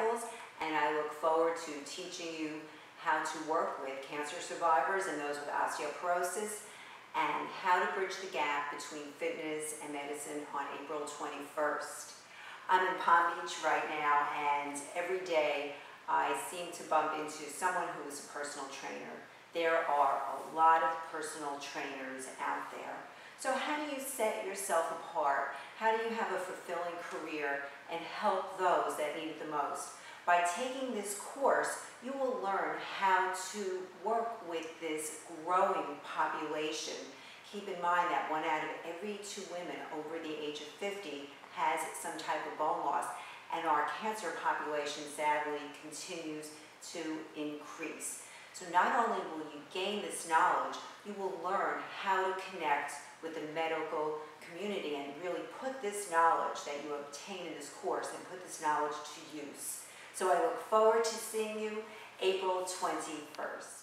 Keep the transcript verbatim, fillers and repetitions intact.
skills, and I look forward to teaching you how to work with cancer survivors and those with osteoporosis, and how to bridge the gap between fitness and medicine on April twenty-first. I'm in Palm Beach right now, and every day I seem to bump into someone who is a personal trainer. There are a lot of personal trainers out there. So how do you set yourself apart? How do you have a fulfilling career and help those that need it the most? By taking this course, you will learn how to work with this growing population. Keep in mind that one out of every two women over the age of fifty has some type of bone loss, and our cancer population sadly continues to increase. So not only will you gain this knowledge, you will learn how to connect with the medical community and really put this knowledge that you obtain in this course and put this knowledge to use. So I look forward to seeing you April twenty-first.